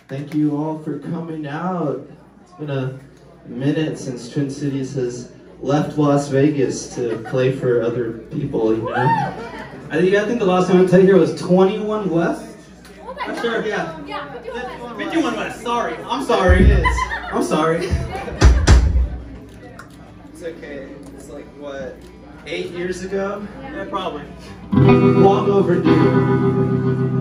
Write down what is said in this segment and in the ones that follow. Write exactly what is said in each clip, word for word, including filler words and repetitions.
Thank you all for coming out. It's been a minute since Twin Cities has left Las Vegas to play for other people, you know? I think, I think the last time I played here was twenty-one West. Oh my I'm God. sure, yeah. Yeah, fifty-one West. fifty-one West, sorry. I'm sorry. It is. I'm sorry. It's okay. It's like, what, eight years ago? Yeah, probably. Long overdue.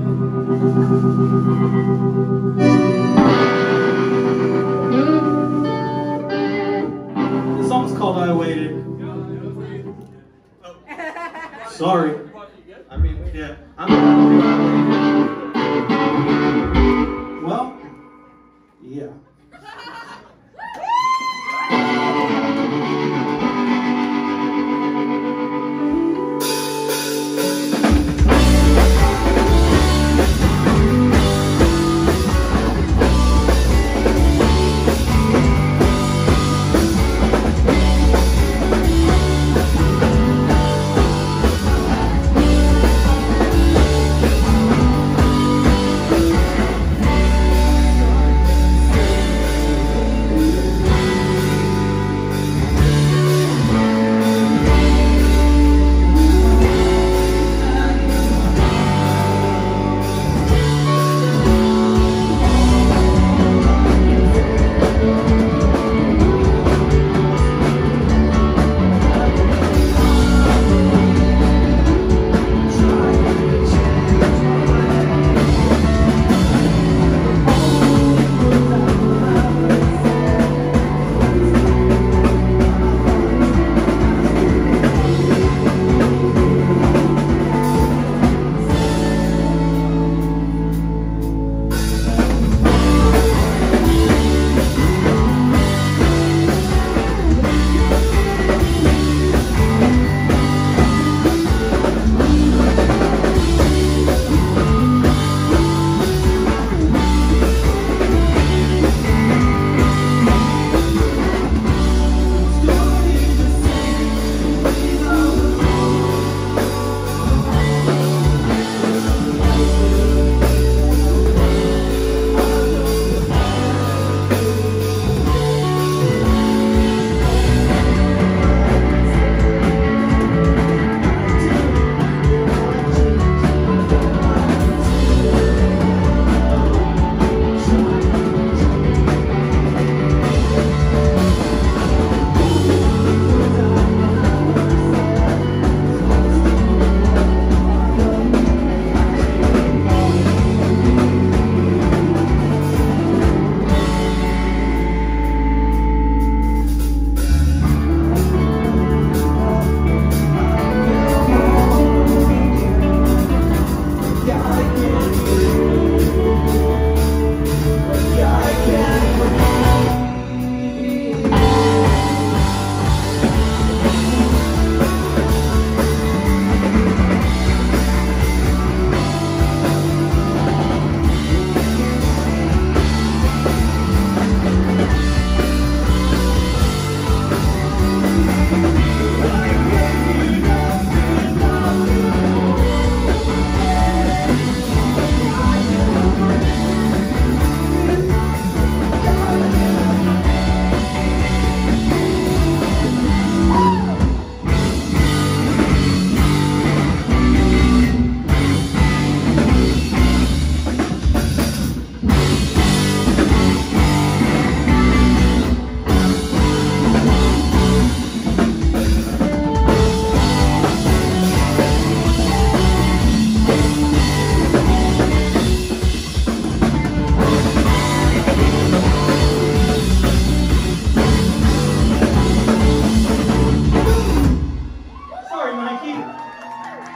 The song's called I Waited. Oh. Sorry. I mean, Yeah. I'm well, yeah.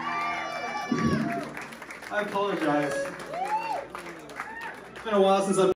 I apologize. It's been a while since I've